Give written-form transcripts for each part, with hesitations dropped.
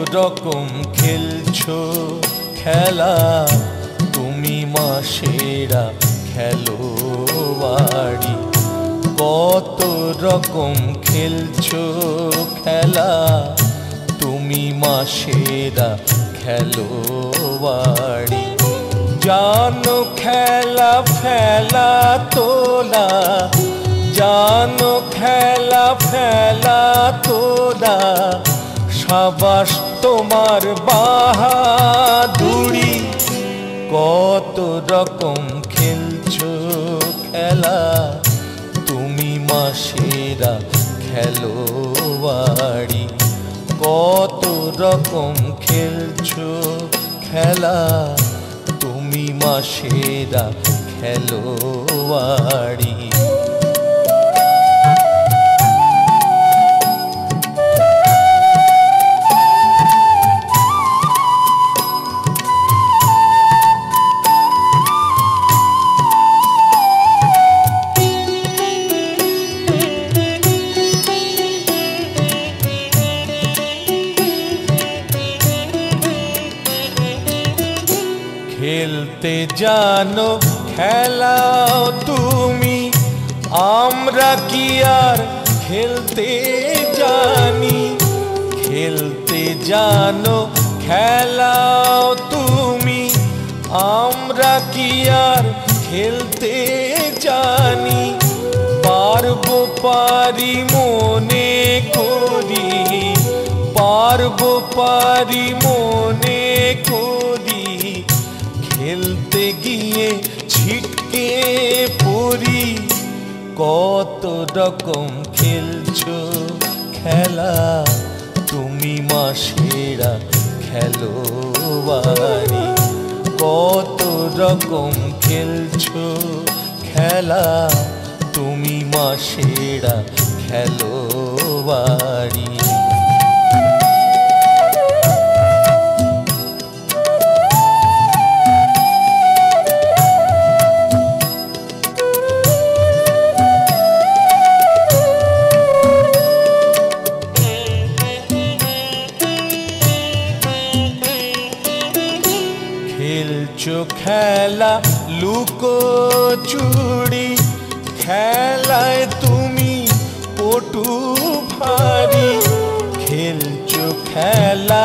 রকম খেলছো খেলা, তুমি মাসেরা খেলোয়াড়ি। কত রকম খেলছো খেলা, তুমি মাসেরা খেলোয়াড়ি। জানো খেলা ফেলা তোলা, জানো খেলা ফেলা তোলা, সাবাস তোমার বাহাদুরি। কত রকম খেলছো খেলা, তুমি মাসেরা খেলোয়াড়ি। কত রকম খেলছো খেলা, তুমি মাসেরা খেলোয়াড়ি। খেলতে জানো খেলাও তুমি, আমরা কি আর খেলতে জানি। খেলতে জানো খেলাও তুমি, আমরা কি আর খেলতে জানি। পারবো পারি মনে করি, পারবো পারি মনে করি, খেলতে গিয়ে ছিটকে পড়ি। কত রকম খেলছো খেলা, তুমি মাসেরা খেলোয়াড়ি। কত রকম খেলছো খেলা, তুমি মাসেরা খেলোয়াড়ি। খেলছো খেলা লুকোচুরি, খেলায় তুমি পটু ভারী। খেলছো খেলা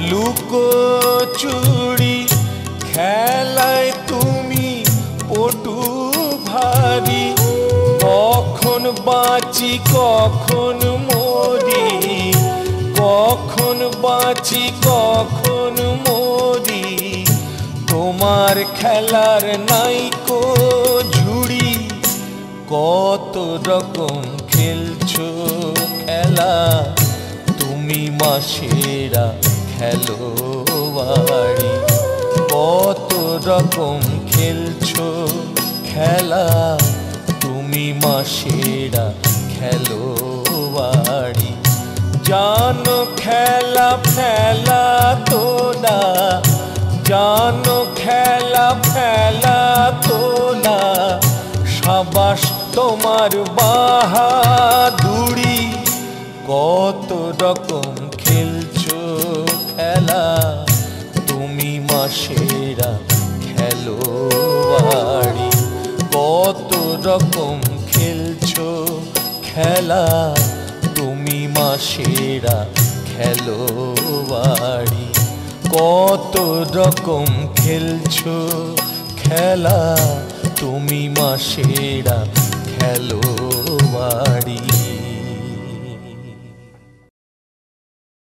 লুকোচুরি, খেলায় তুমি পটু ভারী। কখন বাঁচি কখন মরি, কখন বাঁচি কখন মরি, তোমার খেলার নাইকো ঝুড়ি। কত রকম খেলছো খেলা, তুমি মাসেরা খেলোয়াড়ি। কত রকম খেলছো খেলা, তুমি মাসেরা খেলোয়াড়ি। জানো খেলা ফেলা তোলা, জানো খেলা ফেলা তোলা, সাবাস তোমার বাহাদুরি। কত রকম খেলছো খেলা, তুমি মাসেরা খেলোয়াড়ি। কত রকম খেলছো খেলা, তুমি মাসেরা খেলোয়াড়ি। কত রকম খেলছো খেলা, তুমি মাসেরা খেলোয়াড়ি।